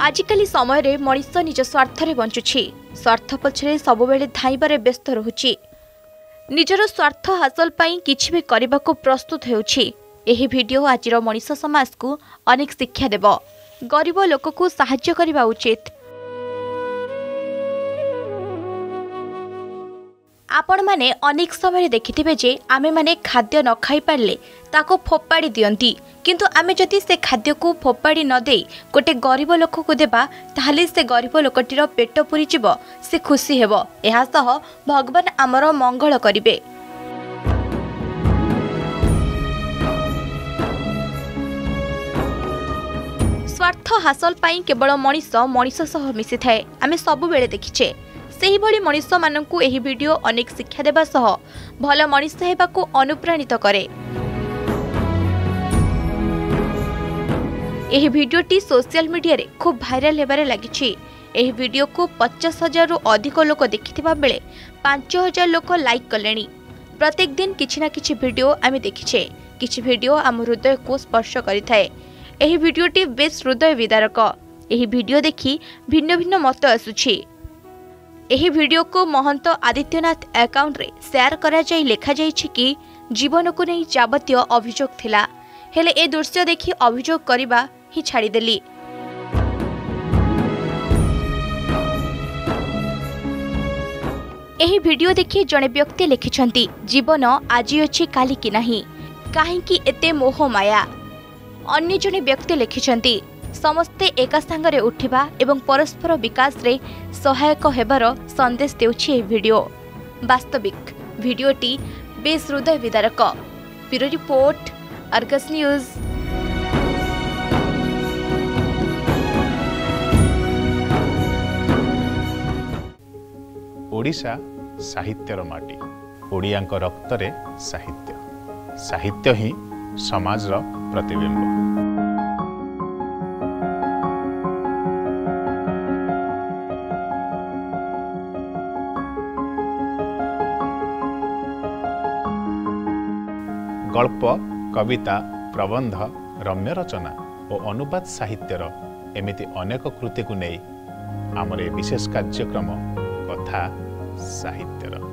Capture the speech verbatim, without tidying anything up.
आजिकाली समय रे मनीष निज स्वार्थ रे बंचुछि। स्वार्थ पछरे सबुबेले धाइबारे व्यस्त रहुछि। निजर स्वार्थ हासिल पाई किछि भी करबा को प्रस्तुत हेउछि। एही वीडियो आजिर मनीष समाज को अनेक शिक्षा देब। गरीब लोक को सहाय्य करबा उचित। आपण माने अनेक समय देखिथिबे जे आमे माने खाद्य न खाई पारले ताको फोपाड़ी दियंती, किंतु आमे जति से खाद्य को फोपाड़ी न देई गोटे गरीब लोक को देबा ताहले से गरीब लोकटीर पेट पुरी जीव, से खुशी हेबो। एहा सह भगवान आमर मंगल करिवे। स्वार्थ हासिल पाई केवल मनीष मनीष सह मिसी थाए, आमे सब बेले देखिछे। सेही भली मनीष माननकु एही वीडियो अनेक शिक्षा देबा सह भल मनीष हेबाकु अनुप्राणित करे। एही वीडियोटी सोशल मीडिया रे खूब भाइराल हेबारे लागिछि। एही वीडियो को पचास हजार रु अधिक लोक देखिथिबा बेले पांच हजार लोक लाइक कलेनी। प्रत्येक दिन किछि ना किछि वीडियो आमे देखिछे। किछि वीडियो आम हृदय को स्पर्श करिथाए। एही वीडियोटी बेस हृदय विदारक। एही वीडियो देखि भिन्न भिन्न मत आसुछि। एही वीडियो को महंत आदित्यनाथ अकाउंट रे शेयर करा जाई लेखा जाइछि कि जीवन को नहीं जाबतीय अभियोग थिला, हेले ए दृश्य देखि अभियोग करिबा ही छाड़ी देली। एही वीडियो देखि जणे व्यक्ति लिखिछंती, जीवन आजी अछि काली कि नाही, काहे कि एते मोह माया। अन्य जणे व्यक्ति लिखिछंती, समस्ते एका संगरे उठिबा एवं परस्पर विकास रे सहायक हेबार संदेश देउछि ए वीडियो। वास्तविक वीडियोटी बेस हृदय विदारक। Bureau report, Argus news. Odisha साहित्यर माटी। ओडियांक रक्तरे साहित्य। साहित्य ही समाजर प्रतिबिंब। गल्प, कविता, प्रबंध, रम्य रचना और अनुवाद साहित्यर एमिति अनेक कृति को नहीं आमर विशेष कार्यक्रम कथा साहित्यर।